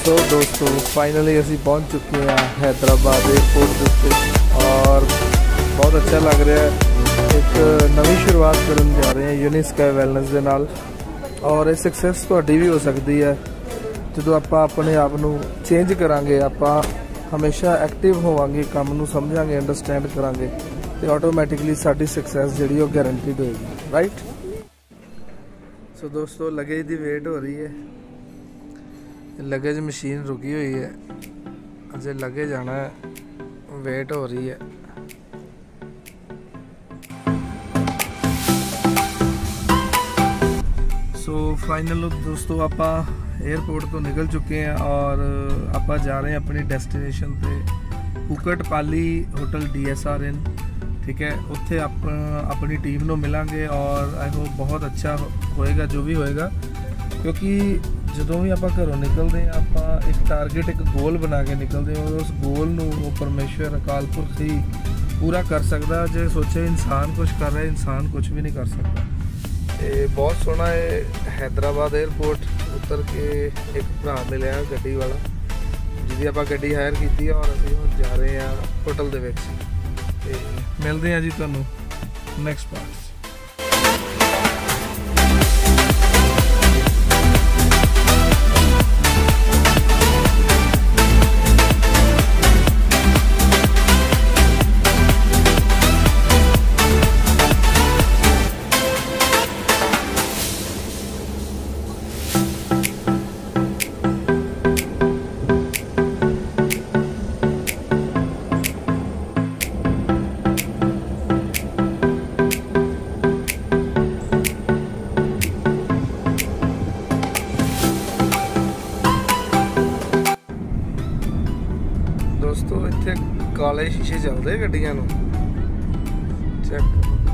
सो दोस्तों फाइनली असी पहुंच चुके हैं हैदराबाद एयरपोर्ट के उत्ते और बहुत अच्छा लग रहा है। एक नवी शुरुआत करने जा रहे हैं यूनिस्काई वैलनेस के नाल और ये सक्सैस तुहाडी भी हो सकती है जो आप अपने आप को चेंज करांगे। आप हमेशा एक्टिव होवांगे, काम नूं समझांगे, अंडरस्टैंड करांगे तो ऑटोमैटिकली साडी सक्सैस जिहड़ी वो गारंटीड होएगी। राइट। सो दोस्तों लगेज की वेट हो रही है, लगेज मशीन रुकी हुई है, अजे लगे जाना है, वेट हो रही है। सो फाइनल दोस्तों आप एयरपोर्ट तो निकल चुके हैं और आप जा रहे हैं अपनी डेस्टिनेशन पे कुकटपाली होटल DSR इन। ठीक है, उत्थे आप अपनी टीम को मिलांगे और आई होप बहुत अच्छा होएगा जो भी होएगा, क्योंकि जो भी आप घरों निकलते हैं आप एक टारगेट एक गोल बना के निकलते हैं और उस गोल नूं वो परमेश्वर अकाल पुरख ही पूरा कर सकता। जो सोचे इंसान कुछ कर रहा है, इंसान कुछ भी नहीं कर सकता। ये बहुत सोहना है हैदराबाद एयरपोर्ट। उतर के एक भरा मिले गड्डी वाला जिहदी आप गड्डी हायर की और असीं हुण जा रहे हैं होटल दे विच। ते मिलते हैं जी तुहानूं नैक्सट पार्ट। दोस्तों इत्थे काले शीशे चलते गड्डियां नूं चेक।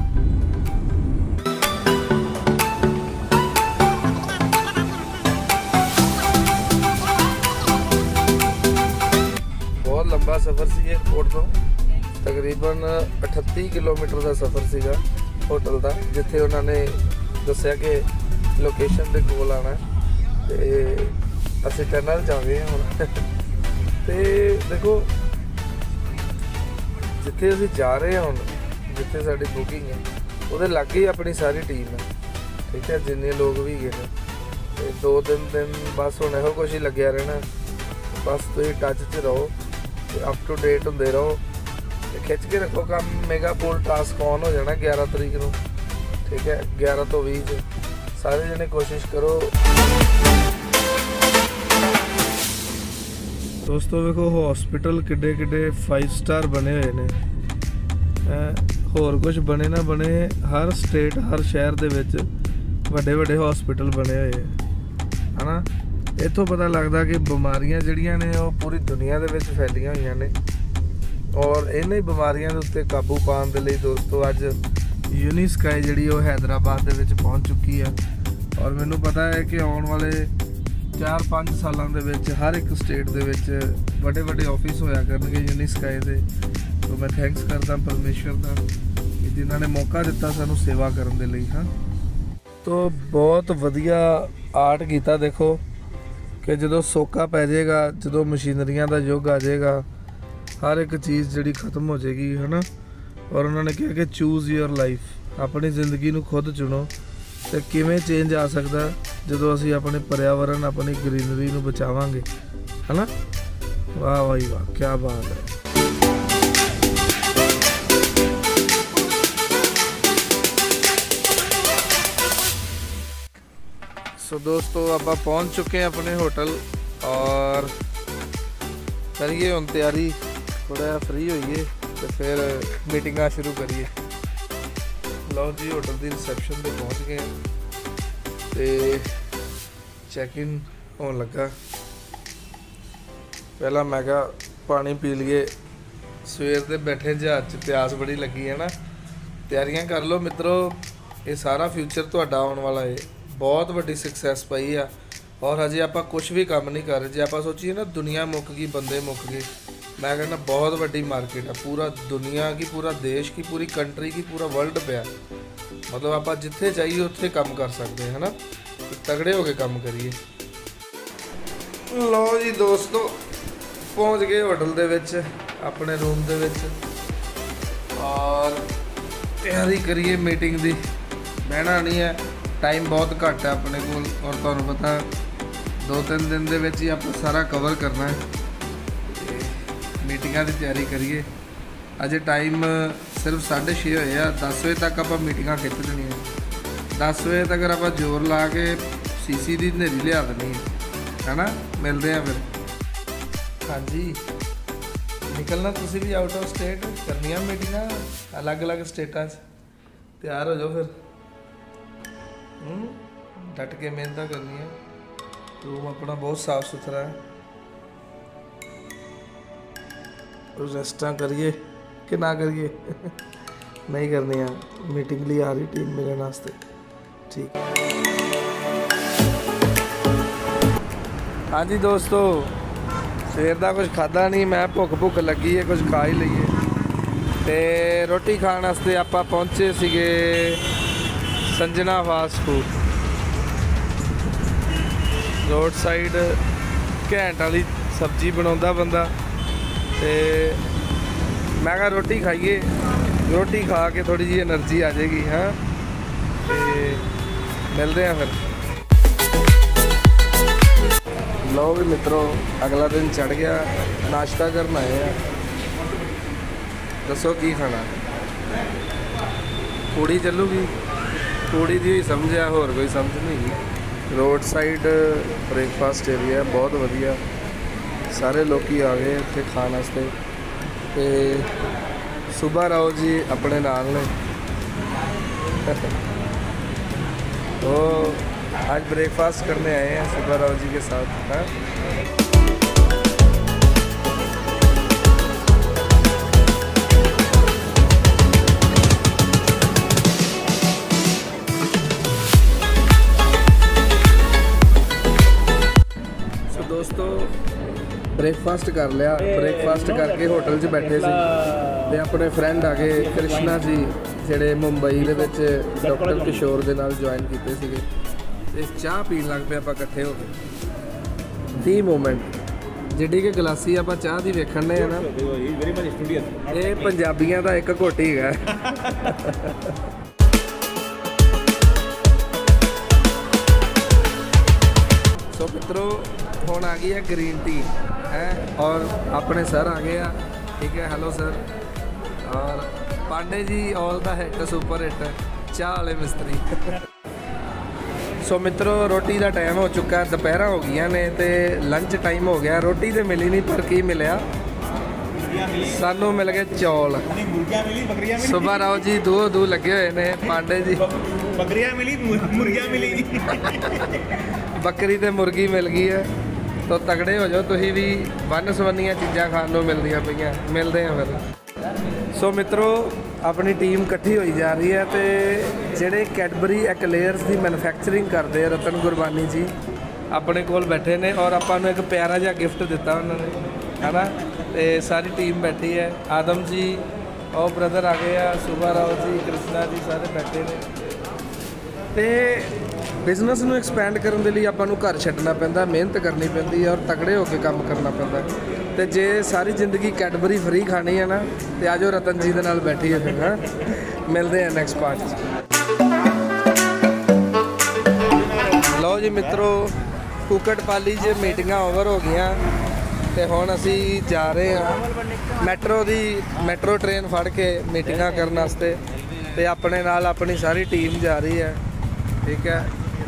बहुत लंबा सफ़र सी एयरपोर्ट तो तकरीबन 38 किलोमीटर का सफ़र सीगा होटल का, जिथे उन्होंने दस्या कि लोकेशन के कोल आना ते असीं टनल जा गए हैं हुण। तो देखो जिथे असीं जा रहे हैं हुण, जिथे साडी बुकिंग है उहदे लागे ही अपनी सारी टीम है। ठीक है, जिन्ने लोग भी गए तो 2-3 दिन बस हुण इहो कुछ ही लग्या रहना। बस तुसीं टच च रहो, अप टू डेट होंदे रहो, खिंच के रखो काम। मेगा पूल टास्क ऑन हो जाना 11 तरीक को। ठीक है, 11 तो 20 सारे जने कोशिश करो। दोस्तों देखो हॉस्पिटल किड्डे किड्डे 5 स्टार बने हुए ने, होर कुछ बने ना बने, हर स्टेट हर शहर दे विच वड्डे वड्डे हॉस्पिटल बने हुए है ना। इत्थों पता लगता कि बीमारियां जिहड़ियां ने वो पूरी दुनिया दे विच फैलियां हुईयां ने और इन्हां बीमारियां दे उत्ते काबू पाउण दे लई दोस्तों अज यूनिस्काई जिहड़ी वो हैदराबाद दे विच पहुंच चुकी है। और मैनूं पता है कि आउण वाले 4-5 सालों के हर एक स्टेट के बड़े बड़े ऑफिस होया करनगे यूनिस्काई दे। तो मैं थैंक्स करदा परमेश्वर का कि जिन्होंने मौका दिता सानू सेवा करने के लिए। हाँ, तो बहुत वधिया आर्ट किया। देखो कि जो सोका पै जाएगा, जो मशीनरियां का युग आ जाएगा, हर एक चीज़ जी खत्म हो जाएगी है ना। और उन्होंने कहा कि चूज़ योर लाइफ, अपनी जिंदगी को खुद चुनो। तो किमें चेंज आ सकता जो असी अपने पर्यावरण अपनी ग्रीनरी को बचावांगे है ना। वाह भाई वाह, क्या बात है। सो दोस्तों आप पहुंच चुके हैं अपने होटल और करिए हम तैयारी, थोड़ा फ्री होइए तो फिर मीटिंग शुरू करिए। लो जी होटल की रिसेप्शन पे पहुंच गए तो चैक इन होने लगा। पहला मैं कहा पानी पी लिए, सवेर के बैठे जहाज प्यास बड़ी लगी है ना। तैयारियां कर लो मित्रों, ये सारा फ्यूचर तुहाडा आने वाला है। बहुत वड्डी सक्सैस पाई आ और हजे आप कुछ भी काम नहीं कर रहे। जो आप सोचिए ना दुनिया मुक गई, बंदे मुक गए, मैं कहना बहुत वड्डी मार्केट है। पूरा दुनिया की, पूरा देश की, पूरी कंट्री की, पूरा वर्ल्ड पे मतलब आप जिथे चाहिए उत्थे काम कर सकते हैं है ना। तगड़े होके काम करिए। लो जी दोस्तों पहुंच गए होटल दे विच अपने रूम दे विच और तैयारी करिए मीटिंग दी। बहना नहीं है, टाइम बहुत घट है अपने को और तुहानू पता 2-3 दिन दे विच ही आप सारा कवर करना है। मीटिंगां दी तैयारी करिए। अजे टाइम सिर्फ 6:30 होए आ, 10 बजे तक आप मीटिंगां खिंच देनियां। 10 बजे तक आप जोर ला के सीसी दी नेरी लिया देनी है ना। मिलते हैं फिर। हाँ जी निकलना तुसी भी आउट ऑफ स्टेट करनियां मीटिंगां अलग अलग स्टेटां च। तैयार हो जाओ फिर। डट के मेहनत करनी है। रूम अपना बहुत साफ सुथरा है। रेस्टा करिए कि ना करिए नहीं करनी है। मीटिंग लिए आ रही टीम मेरे नास्ते। ठीक। हाँ जी दोस्तों सवेर का कुछ खादा नहीं, मैं भुख लगी है, कुछ खा ही लीए। तो रोटी खाने वास्ते आप पहुँचे सीगे Sanjana fast food. Road side घैंट वाली सब्जी बनाता बंदा। तो मैं कहा रोटी खाइए, रोटी खा के थोड़ी जी एनर्जी आ जाएगी। हाँ तो मिलते हैं फिर। लो भी मित्रों अगला दिन चढ़ गया, नाश्ता करना आए हैं। दसो की खाना? पूड़ी चलूगी? पूड़ी दी ही समझ आ, होर कोई समझ नहीं। रोड साइड ब्रेकफास्ट एरिया बहुत वधिया, सारे लोग आ गए इतने खाने वास्ते। तो सुबह राव जी अपने नाल ने तो आज ब्रेकफास्ट करने आए हैं सुबह राव जी के साथ। हाँ तो दोस्तों ब्रेकफास्ट कर लिया। ब्रेकफास्ट करके होटल च बैठे थे ते अपने फ्रेंड आ गए कृष्णा जी ਜਿਹੜੇ मुंबई ਦੇ ਵਿੱਚ डॉक्टर किशोर ਦੇ ਨਾਲ ज्वाइन ਕੀਤੇ ਸੀਗੇ। ਤੇ ਚਾਹ ਪੀਣ ਲੱਗ ਪਏ ਆਪਾਂ ਇਕੱਠੇ ਹੋ ਕੇ। ਦੀ ਮੂਮੈਂਟ ਜਿਹੜੀ ਕਿ ਗਲਾਸੀ ਆਪਾਂ ਚਾਹ ਦੀ ਵੇਖਣ ਨੇ ਆ ਨਾ, ਇਹ ਪੰਜਾਬੀਆਂ ਦਾ ਇੱਕ ਘੋਟੀ ਹੈਗਾ। ਸੋ ਮਿੱਤਰੋ ਹੁਣ ਆ ਗਈ ਹੈ ग्रीन टी है और अपने सर आ गए हैं। ठीक है हेलो सर। और Pandey ji all the hit super hit चाह वाले मिस्त्री। सो मित्रों रोटी का टाइम हो चुका, दोपहर हो गई ने तो लंच टाइम हो गया। रोटी तो मिली नहीं पर की मिलया सानू मिल गए चौल। सुबह राव जी दो लगे हुए ने। पांडे जी बकरियां मिली मुर्गियां मिली बकरी तो मुर्गी मिल गई है। तो तगड़े हो जाओ तुम भी, वन सवनिया चीज़ा खाने को मिलदियां पईयां। मिलते हैं फिर। सो मित्रों अपनी टीम इकट्ठी होई जा रही है। तो ਜਿਹੜੇ कैडबरी एक्लेयर्स की मैन्युफैक्चरिंग करते हैं रतन गुरबानी जी अपने कोल बैठे ने और ਆਪਾਂ ਨੂੰ एक प्यारा जिहा गिफ्ट दिता उन्होंने है ना। तो सारी टीम बैठी है। आदम जी और ब्रदर आ गए हैं, सुबह राव जी कृष्णा जी सारे बैठे ने। तो बिजनेस ਨੂੰ एक्सपैंड ਕਰਨ ਦੇ ਲਈ ਆਪਾਂ ਨੂੰ ਘਰ ਛੱਡਣਾ ਪੈਂਦਾ, ਮਿਹਨਤ ਕਰਨੀ ਪੈਂਦੀ ਹੈ और तगड़े हो के ਕੰਮ ਕਰਨਾ ਪੈਂਦਾ। ਤੇ ਜੇ ਸਾਰੀ ਜ਼ਿੰਦਗੀ कैडबरी फ्री ਖਾਣੀ ਹੈ ਨਾ ਤੇ ਆਜੋ ਰਤਨ ਜੀ ਦੇ ਨਾਲ ਬੈਠੀਏ ਫਿਰ। ਹਾਂ ਮਿਲਦੇ हैं ਨੈਕਸਟ ਪਾਰਟ 'ਚ। ਲਓ ਜੀ ਮਿੱਤਰੋ ਕੁਕਟ ਪਾਲੀ 'ਚ ਮੀਟਿੰਗਾਂ ਓਵਰ ਹੋ ਗਈਆਂ ਤੇ ਹੁਣ ਅਸੀਂ ਜਾ ਰਹੇ ਹਾਂ ਮੈਟਰੋ ਟ੍ਰੇਨ ਫੜ ਕੇ ਮੀਟਿੰਗਾਂ ਕਰਨ ਵਾਸਤੇ। ਤੇ ਆਪਣੇ ਨਾਲ ਆਪਣੀ ਸਾਰੀ ਟੀਮ ਜਾ ਰਹੀ ਹੈ। ठीक है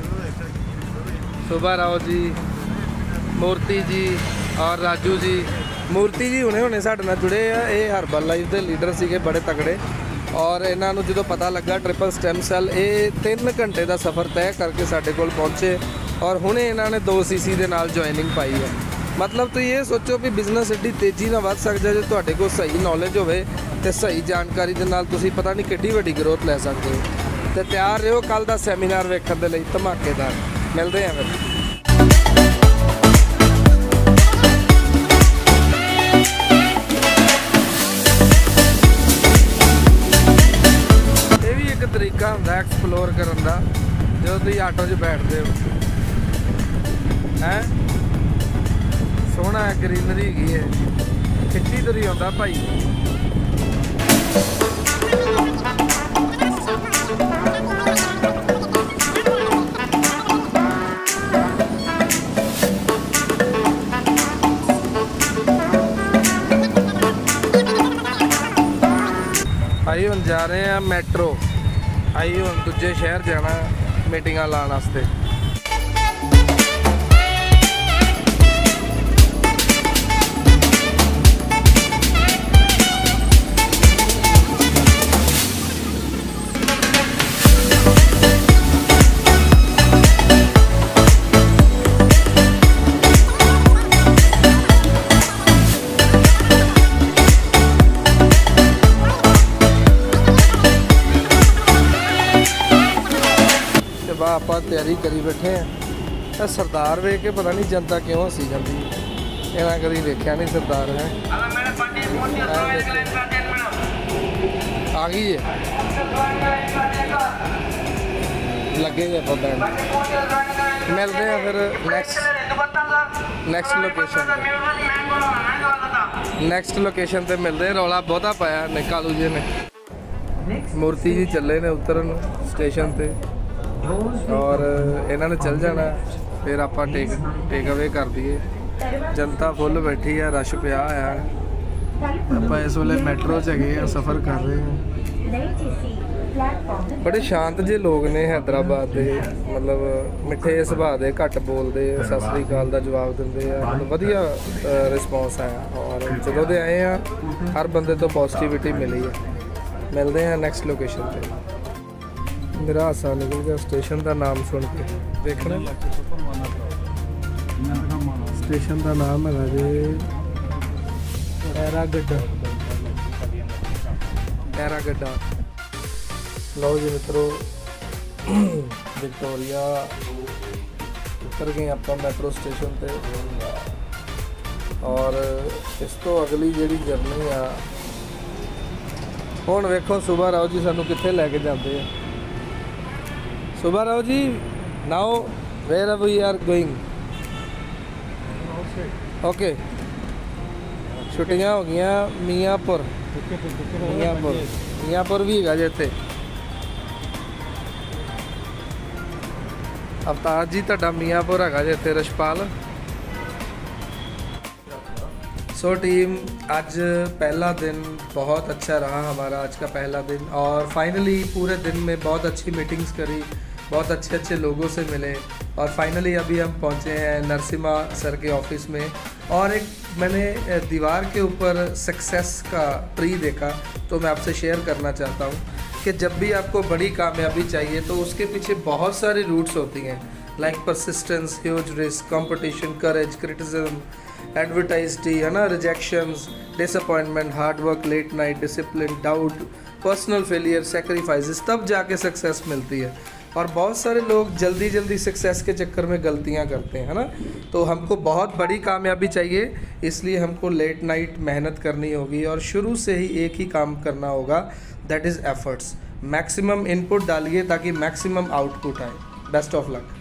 सुबह राव जी, मूर्ति जी और राजू जी। मूर्ति जी हुणे साडे नाल जुड़े आ, ये हर्बल लाइफ के लीडर सीगे बड़े तगड़े। और इन्हों जो पता लगा ट्रिपल स्टेम सैल ये 3 घंटे का सफ़र तय करके साडे कोल पहुँचे और हुणे इन्होंने 2 CC के नाल ज्वाइनिंग पाई है। मतलब तो ये सोचो भी बिजनेस एड्डी तेज़ी नाल वध सकदा जे तुहाडे कोल सही नॉलेज होवे ते सही जानकारी दे नाल तुसीं पता नहीं किड्डी वड्डी ग्रोथ लै सकदे हो। तो तैयार रहो कल का सैमीनार वेखण दे लई धमाकेदार। मिलते हैं फिर। ये भी एक तरीका हुंदा एक्सप्लोर करन दा जो तुसीं आटो 'च बैठदे हो। हैं सोहना ग्रीनरी हैगी है, खिच्ची तुरी आउंदा भाई। भाई हम जा रहे हैं मैट्रो, आई हम दूजे शहर जाना मीटिंगां लाने वास्ते। आप तैयारी करी बैठे हैं। सरदार वेख के पता नहीं जनता क्यों हसी जाती, इन्हें कभी देखा नहीं सरदार है। आ गई है लगे पता मिलते हैं फिर नेक्स्ट लोकेशन पे मिलते हैं। रौला बहुता पाया ने कालू जी ने। मूर्ति जी चले ने उतरन स्टेशन पे और इन्होंने चल जाना, फिर आप टेक अवे कर दिए। जनता फुल बैठी है, रश पिया है। आप इस वे मैट्रो च गए सफ़र कर रहे हैं। बड़े शांत जे लोग ने हैदराबाद के, मतलब मिठे सुभाਅ के, घट बोलते, सत श्री अकाल का जवाब देंगे, मतलब वधिया रिस्पॉन्स आया। और जो दे आए हैं हर बंदे तो पॉजिटिविटी मिली है। मिलते हैं नेक्स्ट लोकेशन पे। मेरा हासा निकल गया स्टेशन का नाम सुन के। देखना स्टेशन का नाम है जी एरागड्डा। लो जी मित्रों, विक्टोरिया उतर गए आप मैट्रो स्टेशन पे। और इस तो अगली जी जर्नी आ हुण वेखो सुबह राव जी सानू कित्थे लैके जाते हैं। सुबह Rao ji, now where we are going? Okay, छुट्टियां हो गई मियाँपुर भी है जी इत्थे। अवतार जी तुहाडा मियाँपुर है जी इत्थे रशपाल। सो टीम, आज पहला दिन बहुत अच्छा रहा हमारा, आज का पहला दिन। और फाइनली पूरे दिन में बहुत अच्छी मीटिंग्स करी, बहुत अच्छे लोगों से मिले। और फाइनली अभी हम पहुंचे हैं नरसिम्हा सर के ऑफिस में। और एक मैंने दीवार के ऊपर सक्सेस का ट्री देखा, तो मैं आपसे शेयर करना चाहता हूं कि जब भी आपको बड़ी कामयाबी चाहिए तो उसके पीछे बहुत सारी रूट्स होती हैं, like persistence, huge risk, competition, courage, criticism, adversity, है ना, rejections, disappointment, hard work, late night, discipline, doubt, personal failure, sacrifices, तब जाके सक्सेस मिलती है। और बहुत सारे लोग जल्दी सक्सेस के चक्कर में गलतियां करते हैं, है ना। तो हमको बहुत बड़ी कामयाबी चाहिए, इसलिए हमको लेट नाइट मेहनत करनी होगी और शुरू से ही एक ही काम करना होगा, that is efforts. Maximum input डालिए ताकि मैक्सिमम आउटपुट आए। Best of luck.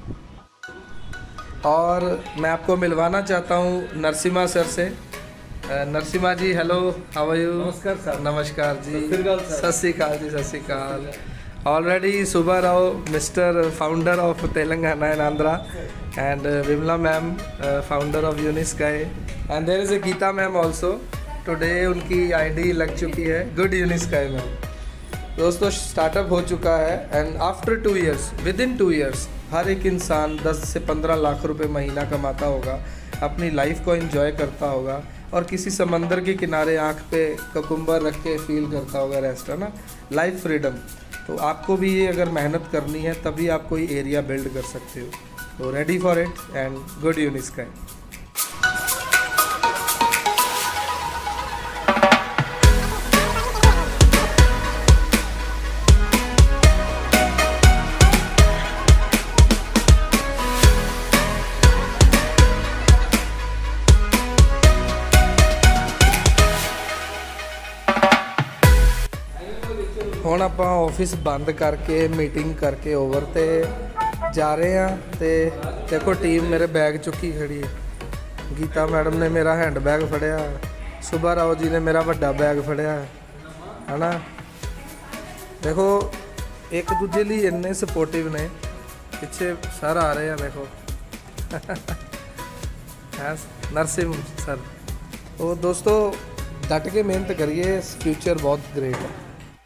और मैं आपको मिलवाना चाहता हूँ नरसिम्हा सर से। Narasimha ji, hello, how are you? नमस्कार सर। नमस्कार जी, सत श्री अकाल जी, सत श्री अकाल। Already Subha Rao, Mr. Founder of Telangana and Andhra, and Vimla ma'am, founder of Unisky, and there is a Geeta ma'am also. Today उनकी ID लग चुकी है, Good Unisky ma'am। दोस्तों स्टार्टअप हो चुका है and after 2 years, within 2 years हर एक इंसान 10 से 15 लाख रुपए महीना कमाता होगा, अपनी लाइफ को एंजॉय करता होगा और किसी समंदर के किनारे आँख पे ककुम्बर रख के फील करता होगा रेस्ट, है ना, लाइफ फ्रीडम। तो आपको भी ये अगर मेहनत करनी है तभी आप कोई एरिया बिल्ड कर सकते हो। तो ready for it and good Unisky. ਹੁਣ ਆਪਾਂ ਆਫਿਸ ਬੰਦ ਕਰਕੇ ਮੀਟਿੰਗ ਕਰਕੇ ਓਵਰ ਤੇ ਜਾ ਰਹੇ ਆ ਤੇ ਦੇਖੋ ਟੀਮ ਮੇਰੇ ਬੈਗ ਚੁੱਕੀ ਖੜੀ ਹੈ। गीता मैडम ने मेरा हैंड बैग फड़िया, सुबह राव जी ने मेरा वड्डा बैग फड़िया है ना। देखो एक दूजे लिए इन्ने सपोर्टिव ने, पिछे सर आ रहे हैं देखो नरसिंह सर। तो दोस्तों डट के मेहनत करिए, फ्यूचर बहुत ग्रेट है।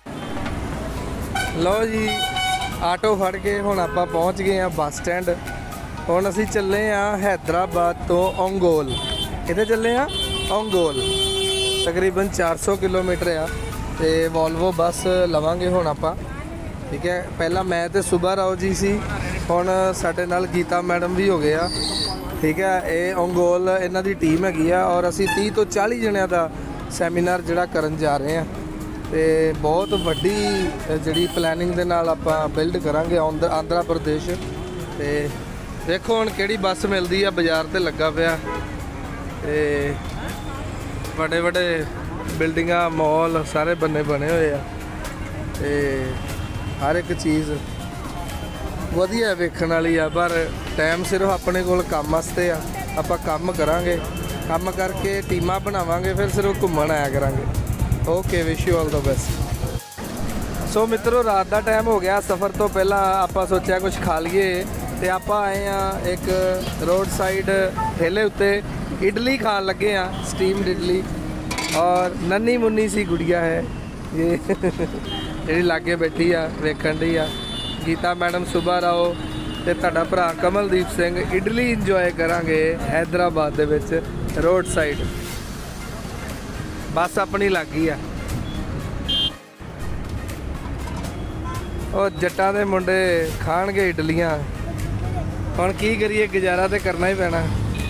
लो जी आटो फड़ के हुण आपां पहुँच गए हैं बस स्टैंड। हुण असीं चले हैदराबाद तो ओंगोल, कित्थे चले ओंगोल, तकरीबन 400 किलोमीटर आ। तो वॉल्वो बस लवांगे हुण आपां, ठीक है। पहला मैं तो सुबह राव जी सी, हुण साडे नाल गीता मैडम भी हो गए आ, ठीक है। ये ओंगोल इन्हां दी टीम हैगी आ और असीं 30 तो 40 जणियां दा सैमीनार जिहड़ा करन जा रहे हैं। तो बहुत वड्डी जिहड़ी प्लैनिंग दे नाल आपां बिल्ड करांगे आंध्रा प्रदेश। तो देखो हुण किहड़ी बस मिलदी आ, बाज़ार ते लगा पिया। ते बड़े बड़े बिल्डिंगां मॉल सारे बने बने हुए आ। ते हर एक चीज़ वधिया वेखण वाली आ, पर टाइम सिर्फ अपने कोल काम वास्ते आ। आपां काम करांगे, काम करके टीमां बनावांगे, फिर सिर्फ घूमण आया करांगे। Okay, wish you all the best. So मित्रों रात का टाइम हो गया, सफ़र तो पहला आपां सोचा कुछ खा लीए। तो आपां आए हैं एक रोड साइड ठेले उत्ते इडली खान लगे हैं, स्टीम्ड इडली। और नन्नी मुन्नी सी गुड़िया है ये जी लागे बैठी आ, वेखण दी आ। गीता मैडम, सुबह राव ते तुहाडा भरा कमलदीप सिंह इडली इंजॉय करांगे हैदराबाद दे विच रोड साइड। बस अपनी लग गई आ। और जट्टां दे मुंडे खाणगे इडलियां, हुण की करिए, गुजारा तो करना ही पैना।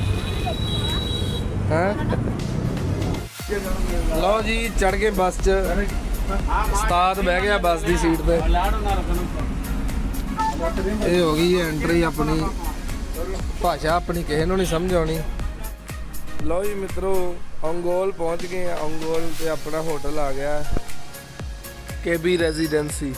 हाँ लो जी चढ़ गए बस च, उस्ताद बह गया बस की सीट पे। ये हो गई है एंट्री, अपनी भाषा अपनी किसी को नहीं समझ आनी। लो जी मित्रों ओंगोल पहुंच गए हैं। ओंगोल से अपना होटल आ गया KB रेजिडेंसी।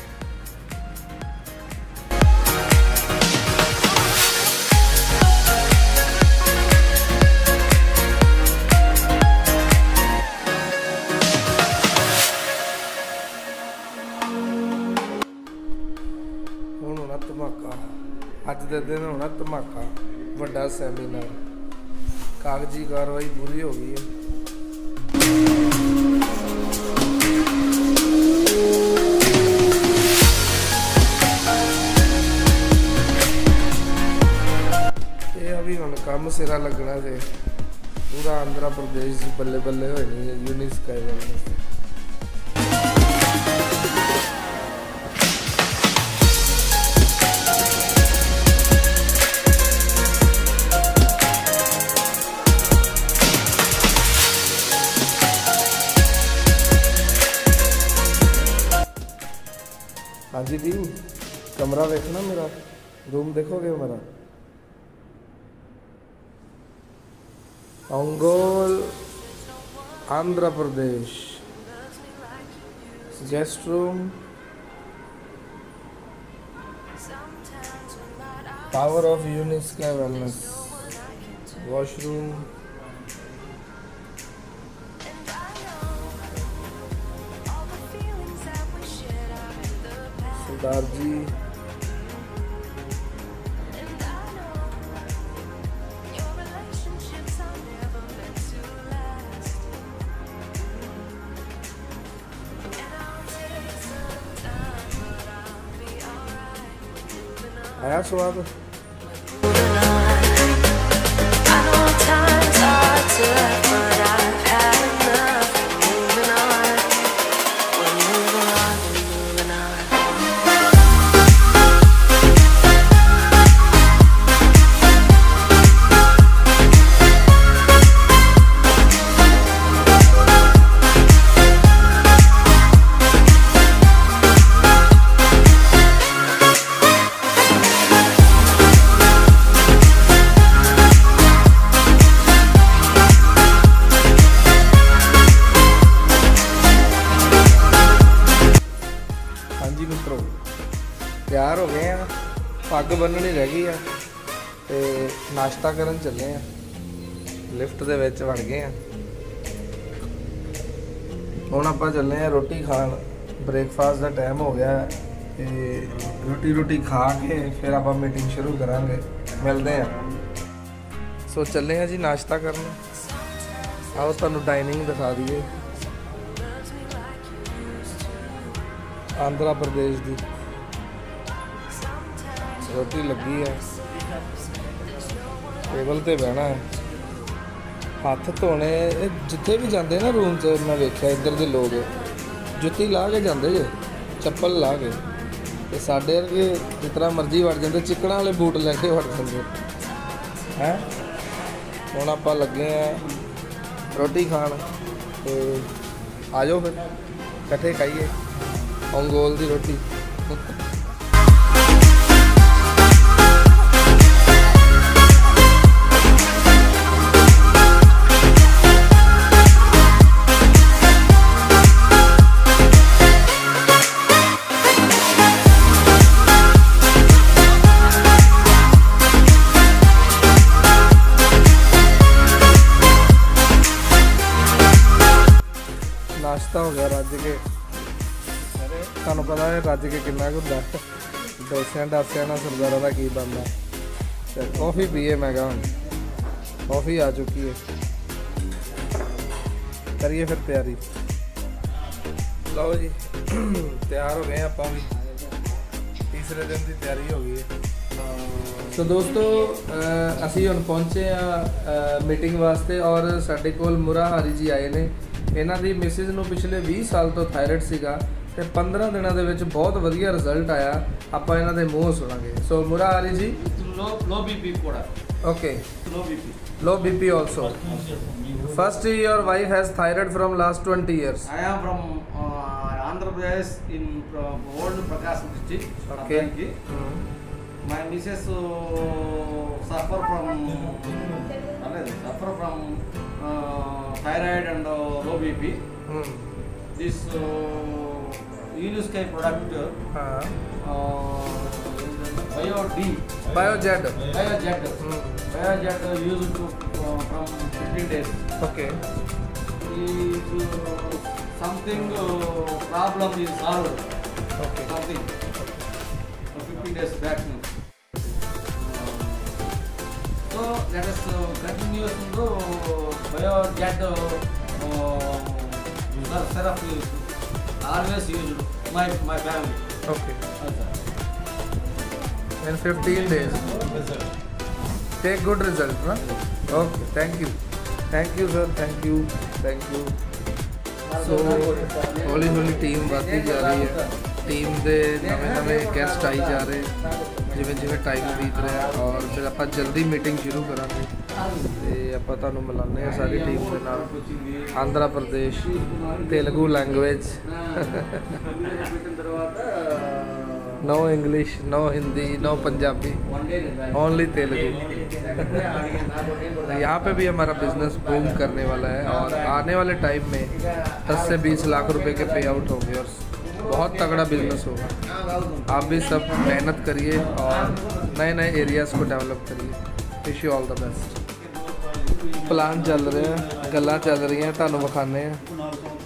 धमाका अज के दिन होना, धमाका वड्डा सैमीनार, कागजी कार्रवाई पूरी हो गई है। ये अभी हम काम सिरा लगना से पूरा आंध्रा प्रदेश बल्ले बल्ले होनी है यूनिस्काई वाले। हाँ जी टीम, कमरा देखना मेरा, रूम देखोगे मेरा। Ongole Andhra Pradesh, guest room, power of Unisky wellness, washroom, Sardar ji, आया स्वाद। तैयार हो गए हैं, पग बननी रह गई है, तो नाश्ता करन चले हैं। ਲਿਫਟ ਦੇ ਵਿੱਚ ਵੜ ਗਏ ਆ। ਹੁਣ ਆਪਾਂ ਚੱਲੇ ਆ ਰੋਟੀ ਖਾਣ। ਬ੍ਰੇਕਫਾਸਟ ਦਾ ਟਾਈਮ ਹੋ ਗਿਆ ਤੇ ਰੋਟੀ ਖਾ ਕੇ ਫਿਰ ਆਪਾਂ ਮੀਟਿੰਗ ਸ਼ੁਰੂ ਕਰਾਂਗੇ। ਮਿਲਦੇ ਆ। ਸੋ ਚੱਲੇ ਆ ਜੀ ਨਾਸ਼ਤਾ ਕਰਨ। ਆਓ ਤੁਹਾਨੂੰ ਡਾਈਨਿੰਗ ਦਿਖਾ ਦਈਏ ਆਂਧਰਾ ਪ੍ਰਦੇਸ਼ ਦੀ। ਰੋਟੀ ਲੱਗੀ ਹੈ, ਟੇਬਲ ਤੇ ਬਹਿਣਾ ਹੈ, ਹੱਥ ਧੋਣੇ। ਇਹ ਜਿੱਥੇ ਵੀ ਜਾਂਦੇ ਨਾ ਰੂਮ 'ਚ ਮੈਂ ਵੇਖਿਆ ਇੱਧਰ ਦੇ ਲੋਕ ਜੁੱਤੀ ਲਾ ਕੇ ਜਾਂਦੇ ਜੇ, ਚੱਪਲ ਲਾ ਕੇ। ਤੇ ਸਾਡੇ ਵਰਗੇ ਜਿਸ ਤਰ੍ਹਾਂ ਮਰਜ਼ੀ ਵੜ ਜਾਂਦੇ, ਚਿੱਕੜਾਂ ਵਾਲੇ ਬੂਟ ਲੈ ਕੇ ਵੜ ਜਾਂਦੇ ਹੈ। ਹੁਣ ਆਪਾਂ ਲੱਗੇ ਆ ਰੋਟੀ ਖਾਣ ਤੇ ਆ ਜਾਓ ਫਿਰ ਇਕੱਠੇ ਖਾਈਏ ਓਂਗੋਲ ਦੀ ਰੋਟੀ। नाश्ता हो गया रज के। ਤੁਹਾਨੂੰ ਪਤਾ ਹੈ ਰੱਜ ਕੇ ਕਿੰਨਾ ਕੁ ਹੁੰਦਾ। ਡੋਸਿਆਂ ਡਾਸਿਆਂ ਨਾਲ ਸਰਦਾਰਾਂ ਦਾ ਕੀ ਬਣਦਾ। ਤੇ ਕੌਫੀ ਪੀਏ। ਮੈਂ ਕਿਹਾ ਹੁਣ ਕੌਫੀ ਆ ਚੁੱਕੀ ਹੈ, ਕਰੀਏ ਫਿਰ ਤਿਆਰੀ। ਲਓ ਜੀ ਤਿਆਰ ਹੋ ਗਏ ਆਪਾਂ ਵੀ। ਤੀਸਰੇ ਦਿਨ ਦੀ ਤਿਆਰੀ ਹੋ ਗਈ ਹੈ। ਸੋ ਦੋਸਤੋ ਅਸੀਂ ਹੁਣ ਪਹੁੰਚੇ ਆ ਮੀਟਿੰਗ ਵਾਸਤੇ ਔਰ ਸਾਡੇ ਕੋਲ ਮੁਰਾ ਹਾਰੀ ਜੀ ਆਏ ਨੇ। ਇਹਨਾਂ ਦੀ ਮਿਸਿਸ ਨੂੰ ਪਿਛਲੇ 20 ਸਾਲ ਤੋਂ ਥਾਇਰਾਇਡ ਸੀਗਾ ਤੇ 15 ਦਿਨਾਂ ਦੇ ਵਿੱਚ ਬਹੁਤ ਵਧੀਆ ਰਿਜ਼ਲਟ ਆਇਆ। ਆਪਾਂ ਇਹਨਾਂ ਦੇ ਮੂੰਹ ਸੁਣਾਂਗੇ। ਸੋ ਮੁਰਾ ਹਾਰੀ ਜੀ, low BP koda. okay, Low low BP. BP also. First, your wife has thyroid from last 20 years. I am from Andhra Pradesh in old Prakasam district. Okay. My missus suffer from thyroid and low BP. This Unisky product Biojet. Biojet used to from 15 days. Okay. Something problem is solved. Okay. Something 15 days back. So let us continue to Biojet syrup always used my family. Okay. In 15 days. Take good result, huh? Okay. Thank you, sir. Thank you. So ਹੌਲੀ team ਵੱਧਦੀ ਜਾ ਰਹੀ ਹੈ। Team ਦੇ ਨਵੇਂ guest ਆਈ ਜਾ ਰਹੇ ਜਿਵੇਂ ਟਾਈਮ ਬੀਤ ਰਿਹਾ ਔਰ ਫਿਰ ਆਪਾਂ ਜਲਦੀ ਮੀਟਿੰਗ ਸ਼ੁਰੂ ਕਰਾਂਗੇ ਤੇ ਆਪਾਂ ਤੁਹਾਨੂੰ ਮਿਲਾਉਂਦੇ ਹਾਂ ਸਾਰੀ ਟੀਮ ਦੇ ਨਾਲ। Andhra Pradesh, Telugu language, no English, no Hindi, no Punjabi, only Telugu. यहाँ पे भी हमारा बिजनेस बूम करने वाला है और आने वाले टाइम में 10 से 20 लाख रुपए के पे आउट होंगे और बहुत तगड़ा बिजनेस होगा। आप भी सब मेहनत करिए और नए एरियाज़ को डेवलप करिए। Wish you all the best. Plan चल रहे हैं, गल्लां चल रही हैं, तुहानूं विखाने हैं।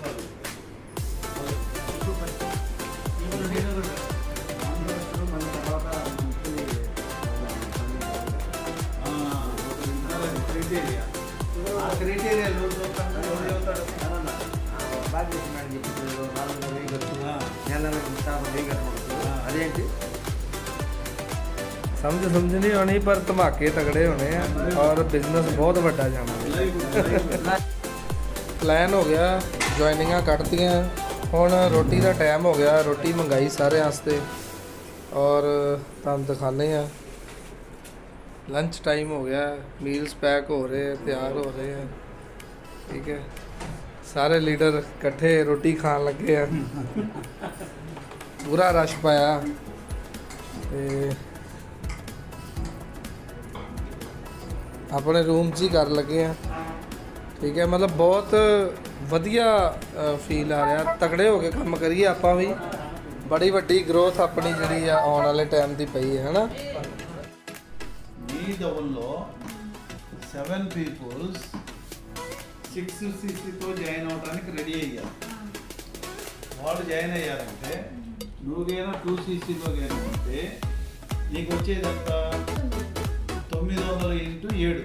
समझ नहीं आनी पर धमाके तगड़े होने हैं और बिजनेस बहुत बड़ा जाना। प्लान हो गया, ज्वाइनिंगां कटतियां, हुण रोटी का टाइम हो गया। रोटी मंगाई सारे वास्ते और तुहानूं दिखाने हैं। लंच टाइम हो गया, मील्स पैक हो रहे हैं, तैयार हो रहे हैं। ठीक है, सारे लीडर इकट्ठे रोटी खान लगे हैं। पूरा रश पाया ते अपने रूम 'ਚ ਹੀ कर लगे हैं। ठीक है, मतलब बहुत वधिया फील आ रहा। तगड़े हो के काम करिए आपां भी। बड़ी वड्डी ग्रोथ अपनी जिहड़ी आने वाले टाइम दी पई है ना। DWలో 7 పీపుల్స్ 6cc జాయిన్ అవడానికి రెడీ అయ్యారు. వాళ్ళు జాయిన్ అయ్యారంటే నువ్వుగైనా 2cc ఉంటే నీకు వచ్చేదంతా 900 ఇంటూ 7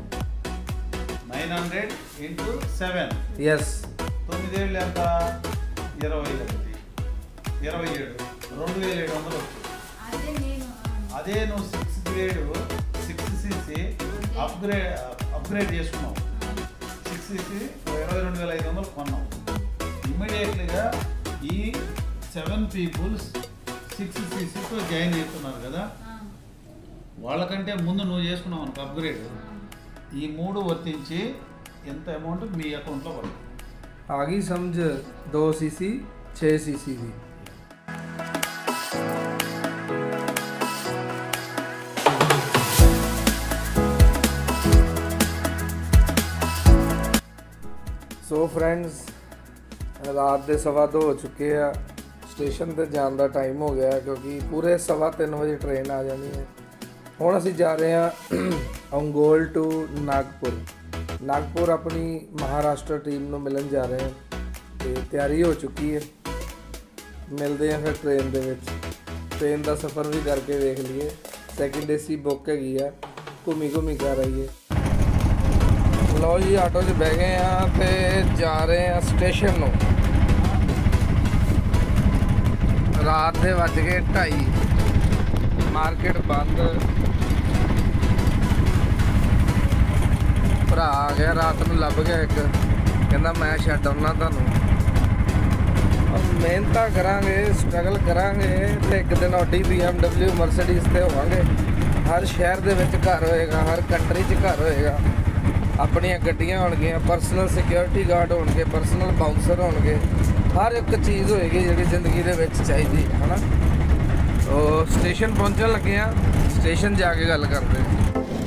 900 ఇంటూ 7 ఎస్ 9 ఏళ్ళు ఎంత 27 2700 అదే నువ్వు 6th గ్రేడ్ 6cc అప్గ్రేడ్ చేసుకున్నావు. 6cc 22,500 కొన్నావు. ఇమ్మీడియట్లీగా ఈ 7 పీపుల్స్ 6cc జాయిన్ చేస్తున్నారు కదా, వాళ్ళకంటే ముందు నువ్వు చేసుకున్నావు అనుకో అప్గ్రేడ్. ఈ 3 వర్తించి ఎంత అమౌంట్ మీ అకౌంట్లో పడుతుంది. आगी समझ 2cc 6cc भी। सो फ्रेंड्स रात के 2:15 हो चुके हैं। स्टेशन ते जाने का टाइम हो गया क्योंकि पूरे 3:15 बजे ट्रेन आ जानी है। हुण असीं जा रहे हैं अंगोल टू नागपुर। नागपुर अपनी महाराष्ट्र टीम ਨੂੰ ਮਿਲਣ ਜਾ ਰਹੇ ਹਾਂ ਤੇ ਤਿਆਰੀ ਹੋ ਚੁੱਕੀ ਹੈ। ਮਿਲਦੇ ਹਾਂ ਫਿਰ ਟ੍ਰੇਨ ਦੇ ਵਿੱਚ। ਟ੍ਰੇਨ ਦਾ ਸਫ਼ਰ ਵੀ ਕਰਕੇ ਵੇਖ ਲਈਏ। ਸੈਕਿੰਡ ਏਸੀ ਬੁੱਕ ਹੈਗੀ ਆ, ਘੁੰਮੀ ਕਰ ਆਈਏ। ਲਓ ਜੀ ਆਟੋ 'ਚ ਬਹਿ ਗਏ ਆ ਤੇ ਜਾ ਰਹੇ ਆ ਸਟੇਸ਼ਨ ਨੂੰ। ਰਾਤ ਦੇ ਵੱਜ ਗਏ 2:30। ਮਾਰਕੀਟ ਬੰਦ। ਭਰਾ ਆ ਗਿਆ ਰਾਤ ਨੂੰ, ਲੱਭ ਗਿਆ ਇੱਕ, ਕਹਿੰਦਾ ਮੈਂ ਛੱਡ ਆਉਣਾ ਤੁਹਾਨੂੰ। ਮਿਹਨਤਾਂ ਕਰਾਂਗੇ, ਸਟਰਗਲ ਕਰਾਂਗੇ ਤੇ ਇੱਕ ਦਿਨ ਆਡੀ BMW ਮਰਸੀਡੀਜ਼ ਤੇ ਹੋਵਾਂਗੇ। ਹਰ ਸ਼ਹਿਰ ਦੇ ਵਿੱਚ ਘਰ ਹੋਏਗਾ, ਹਰ ਕੰਟਰੀ 'ਚ ਘਰ ਹੋਏਗਾ। ਆਪਣੀਆਂ ਗੱਡੀਆਂ ਹੋਣਗੀਆਂ, ਪਰਸਨਲ ਸਿਕਿਉਰਿਟੀ ਗਾਰਡ ਹੋਣਗੇ, ਪਰਸਨਲ ਬਾਉਂਸਰ ਹੋਣਗੇ। ਹਰ ਇੱਕ ਚੀਜ਼ ਹੋਏਗੀ ਜਿਹੜੀ ਜ਼ਿੰਦਗੀ ਦੇ ਵਿੱਚ ਚਾਹੀਦੀ ਹੈ ਨਾ। ਉਹ ਸਟੇਸ਼ਨ ਪਹੁੰਚਣ ਲੱਗੇ ਆ, ਸਟੇਸ਼ਨ ਜਾ ਕੇ ਗੱਲ ਕਰਦੇ ਹਾਂ।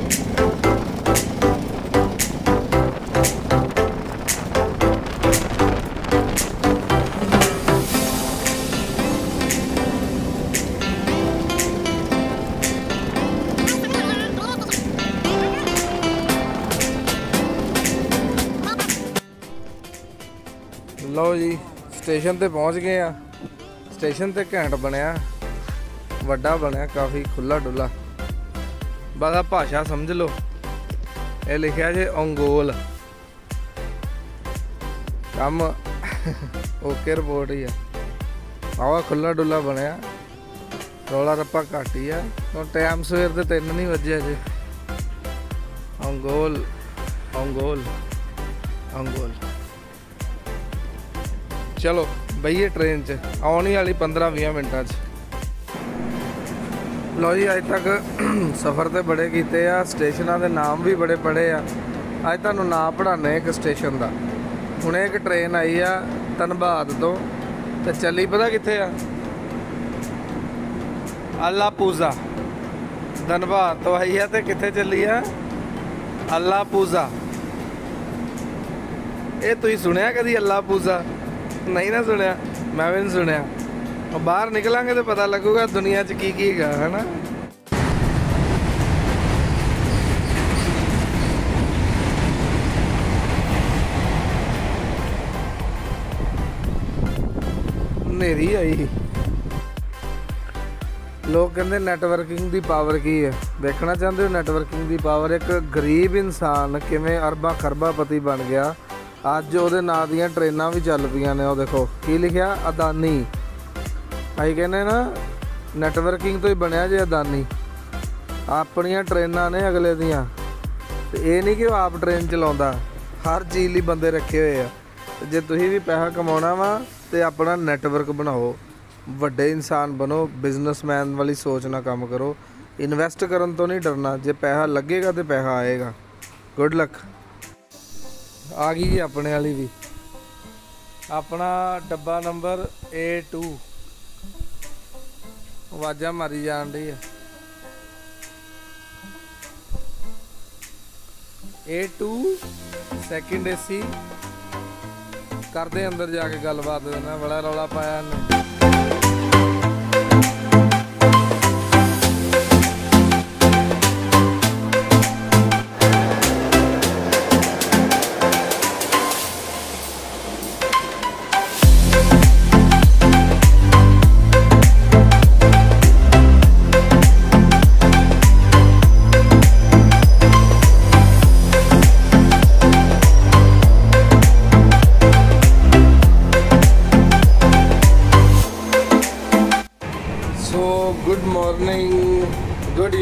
ਲਓ ਜੀ ਸਟੇਸ਼ਨ ਤੇ ਪਹੁੰਚ ਗਏ ਆ। ਸਟੇਸ਼ਨ ਤੇ ਘੈਂਟ ਬਣਿਆ, ਵੱਡਾ ਬਣਿਆ, ਕਾਫੀ ਖੁੱਲਾ ਡੁੱਲਾ। ਬਸ ਭਾਸ਼ਾ ਸਮਝ ਲਓ। ਇਹ ਲਿਖਿਆ ਜੇ ਅੰਗੋਲ। ਕੰਮ ਓਕੇ ਰਿਪੋਰਟ ਹੀ ਆ। ਆਵਾ ਖੁੱਲਾ ਡੁੱਲਾ ਬਣਿਆ, ਰੌਲਾ ਰੱਪਾ ਘੱਟ ਹੀ ਆ। ਟਾਈਮ ਸਵੇਰ ਦੇ 3 ਨਹੀਂ ਵੱਜੇ ਅਜੇ। ਅੰਗੋਲ ਅੰਗੋਲ ਅੰਗੋਲ। ਚਲੋ ਬਈਏ ਟ੍ਰੇਨ 'ਚ, ਆਉਣੀ ਵਾਲੀ 15-20 ਮਿੰਟਾਂ 'ਚ। ਲਓ ਜੀ ਅੱਜ ਤੱਕ ਸਫ਼ਰ ਤੇ ਬੜੇ ਕੀਤੇ ਆ, ਸਟੇਸ਼ਨਾਂ ਦੇ ਨਾਮ ਵੀ ਬੜੇ ਪੜ੍ਹੇ ਆ। ਅੱਜ ਤੁਹਾਨੂੰ ਨਾਮ ਪੜ੍ਹਾਉਂਦੇ ਇੱਕ ਸਟੇਸ਼ਨ ਦਾ। ਹੁਣੇ ਇੱਕ ਟ੍ਰੇਨ ਆਈ ਆ ਧਨਬਾਦ ਤੋਂ ਤੇ ਚੱਲੀ ਪਤਾ ਕਿੱਥੇ ਆ? ਅੱਲਾਪੂਜ਼ਾ। ਧਨਬਾਦ ਤੋਂ ਆਈ ਆ ਤੇ ਕਿੱਥੇ ਚੱਲੀ ਆ? ਅੱਲਾਪੂਜ਼ਾ। ਇਹ ਤੁਸੀਂ ਸੁਣਿਆ ਕਦੀ ਅੱਲਾਪੂਜ਼ਾ? ਨਹੀਂ ਨਾ ਸੁਣਿਆ, ਮੈਂ ਵੀ ਨਹੀਂ ਸੁਣਿਆ। ਉਹ ਬਾਹਰ ਨਿਕਲਾਂਗੇ ਤੇ ਪਤਾ ਲੱਗੂਗਾ ਦੁਨੀਆ 'ਚ ਕੀ ਹੈਗਾ, ਹੈ ਨਾ। ਹਨੇਰੀ ਆਈ। ਲੋਕ ਕਹਿੰਦੇ ਨੈਟਵਰਕਿੰਗ ਦੀ ਪਾਵਰ ਕੀ ਹੈ। ਦੇਖਣਾ ਚਾਹੁੰਦੇ ਹੋ ਨੈਟਵਰਕਿੰਗ ਦੀ ਪਾਵਰ? ਇੱਕ ਗਰੀਬ ਇਨਸਾਨ ਕਿਵੇਂ ਅਰਬਾਂ ਖਰਬਾਂ ਪਤੀ ਬਣ ਗਿਆ। ਅੱਜ ਉਹਦੇ ਨਾਂ ਦੀਆਂ ਟ੍ਰੇਨਾਂ ਵੀ ਚੱਲ ਪਈਆਂ ਨੇ। ਉਹ ਦੇਖੋ ਕੀ ਲਿਖਿਆ, ਅਦਾਨੀ। ਅਸੀਂ ਕਹਿੰਦੇ ਨਾ ਨੈਟਵਰਕਿੰਗ ਤੋਂ ਹੀ ਬਣਿਆ ਜੇ ਅਦਾਨੀ। ਆਪਣੀਆਂ ਟ੍ਰੇਨਾਂ ਨੇ ਅਗਲੇ ਦੀਆਂ। ਤੇ ਇਹ ਨਹੀਂ ਕਿ ਉਹ ਆਪ ਟ੍ਰੇਨ ਚਲਾਉਂਦਾ, ਹਰ ਚੀਜ਼ ਲਈ ਬੰਦੇ ਰੱਖੇ ਹੋਏ ਆ। ਜੇ ਤੁਸੀਂ ਵੀ ਪੈਸਾ ਕਮਾਉਣਾ ਵਾ ਤੇ ਆਪਣਾ ਨੈਟਵਰਕ ਬਣਾਓ, ਵੱਡੇ ਇਨਸਾਨ ਬਣੋ, ਬਿਜ਼ਨਸਮੈਨ ਵਾਲੀ ਸੋਚ ਨਾਲ ਕੰਮ ਕਰੋ। ਇਨਵੈਸਟ ਕਰਨ ਤੋਂ ਨਹੀਂ ਡਰਨਾ। ਜੇ ਪੈਸਾ ਲੱਗੇਗਾ ਤੇ ਪੈਸਾ ਆਏਗਾ। Good luck. ਆ ਗਈ ਆਪਣੇ ਵਾਲੀ ਵੀ। ਆਪਣਾ ਡੱਬਾ ਨੰਬਰ A2 ਆਵਾਜ਼ਾਂ ਮਾਰੀ ਜਾਣ ਡਈ ਆ। A2 second AC. ਕਰਦੇ ਅੰਦਰ ਜਾ ਕੇ ਗੱਲਬਾਤ ਨਾ, ਬੜਾ ਰੌਲਾ ਪਾਇਆ ਇਹਨੇ।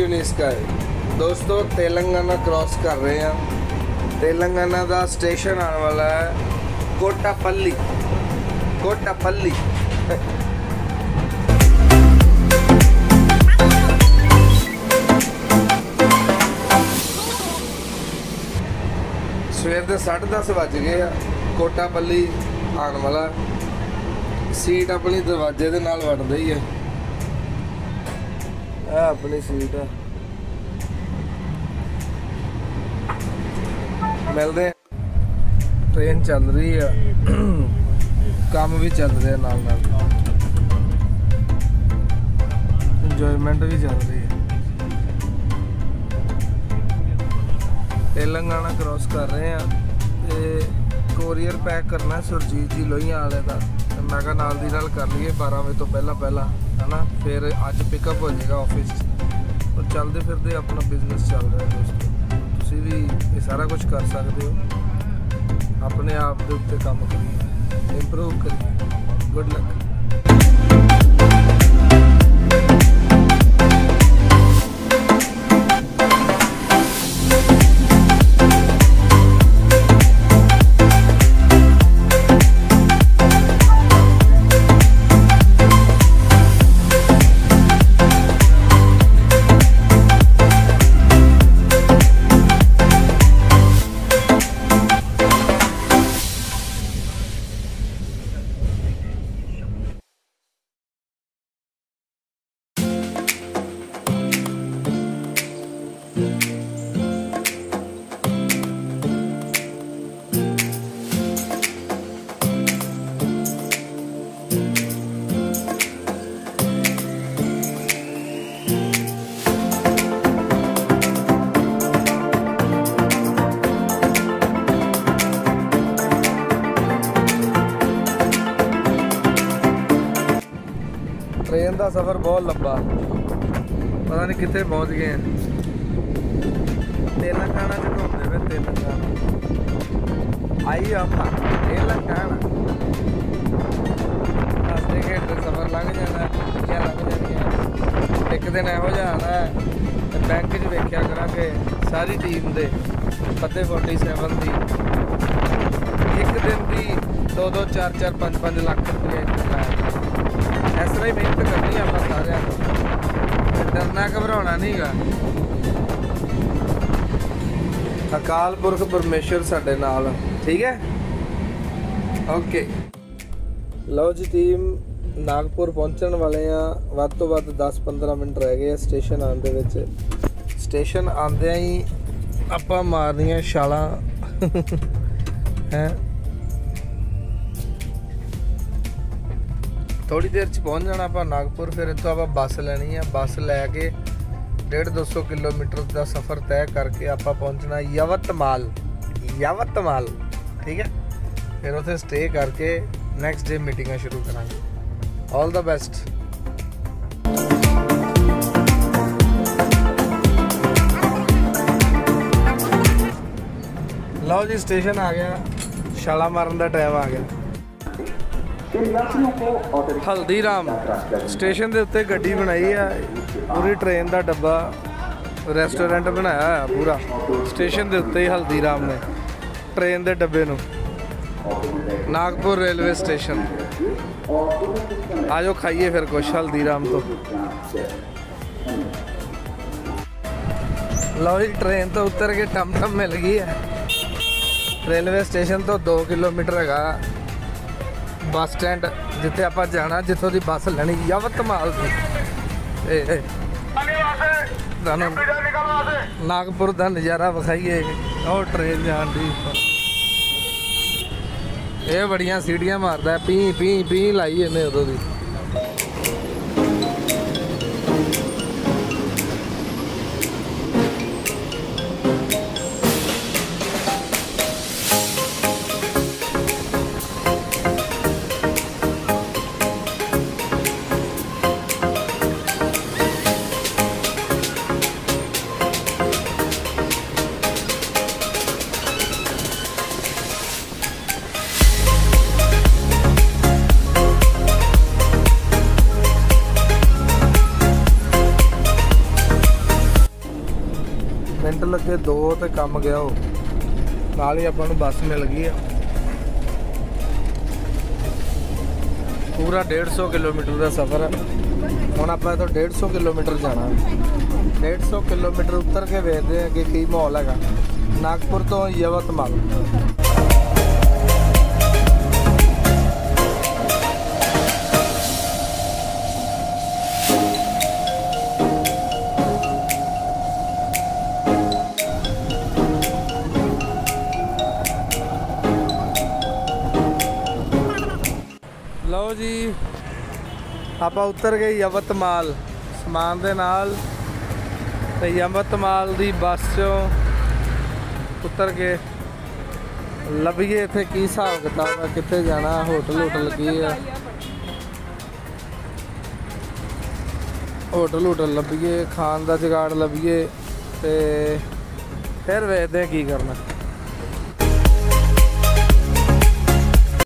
Unisky. दोस्तों तेलंगाना क्रॉस कर रहे हैं। तेलंगाना का स्टेशन आने वाला है कोटापल्ली। कोटापल्ली सवेर के 10:30 बज गए आ। कोटापल्ली आने वाला सीट अपनी दरवाजे के नाल वड़ रही है। यह अपनी सीट है। मिलते हैं। ट्रेन चल रही है, काम भी चल रहे नाल नाल, इंजॉयमेंट भी चल रही है। तेलंगाना क्रॉस कर रहे हैं। कोरियर पैक करना है सुरजीत जी लोहिया वाले का। मैं कहा नाल दी नाल कर लिए 12 बजे तो पहला है ना, फिर अज पिकअप हो जाएगा ऑफिस। तो चलते फिरते अपना बिजनेस चल रहा है दोस्तों। तुसी भी ये सारा कुछ कर सकते हो। अपने आप के उत्ते काम करिए, इंप्रूव करिए। Good luck. ट्रेन का सफ़र बहुत लंबा, पता नहीं कितने पहुँच गए हैं। तेलंगाना च घूमते हुए तेलंगाना आई आप तेलंगाना हसते खेडते सफ़र लंघ जाना, छुट्टियां लंघ जानियां। एक दिन इहो जिहा आना है बैंक च वेख्या करांगे सारी टीम दे फतेह 47 दी एक दिन की 2-2, 4-4, 5-5 लाख रुपये इस तरह ही मेहनत करनी है आप सारे। डरना घबराना नहीं गा। अकाल पुरख परमेश्वर साडे नाल, ठीक है। ओके लो जी टीम नागपुर पहुंचने वाले हैं। वध तो वध 10-15 मिनट रह गए स्टेशन आने दे। स्टेशन आंदे ही आपां मारनियां छालां हैं। थोड़ी देर च पहुँच जाना आप नागपुर। फिर इतों आप बस लैनी है। बस लैके 150-200 किलोमीटर का सफ़र तय करके आप पहुँचना यवतमाल। यवतमाल ठीक है। फिर उसे स्टे करके नैक्सट डे मीटिंग शुरू करांगे। All the best. लो जी स्टेशन आ गया, छाला मारन का टाइम आ गया। हल्दीराम स्टेशन के उत्ते गड्डी बनाई है पूरी ट्रेन का डब्बा रेस्टोरेंट बनाया है पूरा स्टेशन के उत्ते ही। हल्दीराम ने ट्रेन के डब्बे नूं नागपुर रेलवे स्टेशन। आजो खाइए फिर कुछ हल्दीराम तो। लो जी ट्रेन तो उतर के टम मिल गई है। रेलवे स्टेशन तो 2 किलोमीटर है बस स्टैंड जिथे आप जाना, जितों की बस लेनी यवतमाल की। नागपुर का नज़ारा विखाइए। और ट्रेन जान दी ये बड़िया सीटियां मारदा है, पी पी पी लाई इन्हें उदों की। 2 ਤੇ ਕੰਮ ਗਿਆ ਉਹ ਨਾਲ ਹੀ ਆਪਾਂ ਨੂੰ ਬੱਸ ਮਿਲ ਗਈ ਆ। ਪੂਰਾ 150 ਕਿਲੋਮੀਟਰ ਦਾ ਸਫ਼ਰ ਹੈ। ਹੁਣ ਆਪਾਂ ਇੱਥੋਂ 150 ਕਿਲੋਮੀਟਰ ਜਾਣਾ। 150 ਕਿਲੋਮੀਟਰ ਉੱਤਰ ਕੇ ਵੇਖਦੇ ਹਾਂ ਕਿ ਕੀ ਮਾਹੌਲ ਹੈਗਾ ਨਾਗਪੁਰ ਤੋਂ ਯਵਤਮਾਲ। ਲਓ ਜੀ ਆਪਾਂ ਉੱਤਰ ਗਏ ਯਵਤਮਾਲ ਸਮਾਨ ਦੇ ਨਾਲ ਤੇ ਯਵਤਮਾਲ ਦੀ ਬੱਸ 'ਚੋਂ ਉੱਤਰ ਕੇ ਲੱਭੀਏ ਇੱਥੇ ਕੀ ਹਿਸਾਬ ਕਿਤਾਬ ਹੈ, ਕਿੱਥੇ ਜਾਣਾ, ਹੋਟਲ ਕੀ ਆ, ਹੋਟਲ ਲੱਭੀਏ, ਖਾਣ ਦਾ ਜੁਗਾੜ ਲੱਭੀਏ ਤੇ ਫਿਰ ਵੇਖਦੇ ਹਾਂ ਕੀ ਕਰਨਾ।